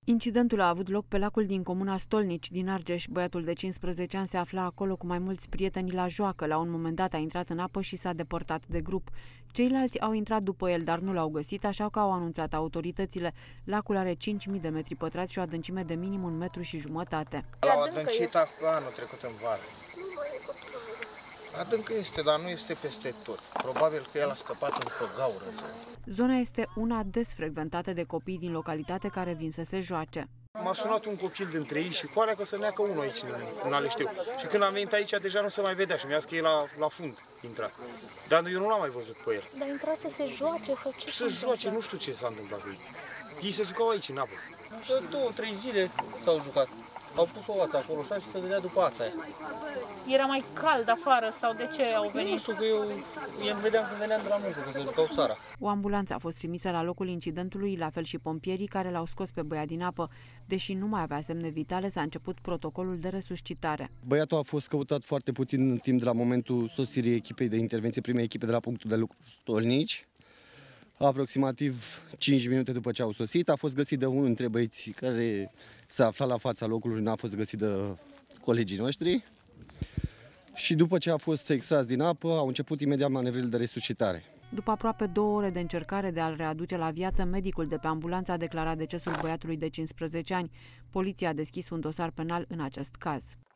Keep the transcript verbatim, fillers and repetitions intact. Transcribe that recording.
Incidentul a avut loc pe lacul din comuna Stolnici, din Argeș. Băiatul de cincisprezece ani se afla acolo cu mai mulți prieteni la joacă. La un moment dat a intrat în apă și s-a depărtat de grup. Ceilalți au intrat după el, dar nu l-au găsit, așa că au anunțat autoritățile. Lacul are cinci mii de metri pătrați și o adâncime de minim un metru și jumătate. L-au adâncit anul trecut în vară. Adâncă este, dar nu este peste tot. Probabil că el a scăpat în gaură. Zona este una des frecventată de copii din localitate care vin să se joace. M-a sunat un copil dintre ei și cu alea că să neacă unul aici în Aleșteu. Și când am venit aici deja nu se mai vedea și mi-a zis că e la, la fund intrat. Dar eu nu l-am mai văzut pe el. Dar intra să se joace sau ce? Să joace, nu știu ce s-a întâmplat cu ei. Ei se jucau aici în apă. Nu știu, două, trei zile s-au jucat. Au pus o ață acolo și se vedea după ața aia. Era mai cald afară sau de ce au venit? Nu știu, că eu îl vedeam când veneam de la muncă, că se jucau seara. O ambulanță a fost trimisă la locul incidentului, la fel și pompierii care l-au scos pe băiat din apă. Deși nu mai avea semne vitale, s-a început protocolul de resuscitare. Băiatul a fost căutat foarte puțin în timp de la momentul sosirii echipei de intervenție, primei echipe de la punctul de lucru Stolnici. Aproximativ cinci minute după ce au sosit, a fost găsit de unul dintre băieți care se afla la fața locului, n-a fost găsit de colegii noștri. Și după ce a fost extras din apă, au început imediat manevrele de resuscitare. După aproape două ore de încercare de a-l readuce la viață, medicul de pe ambulanță a declarat decesul băiatului de cincisprezece ani. Poliția a deschis un dosar penal în acest caz.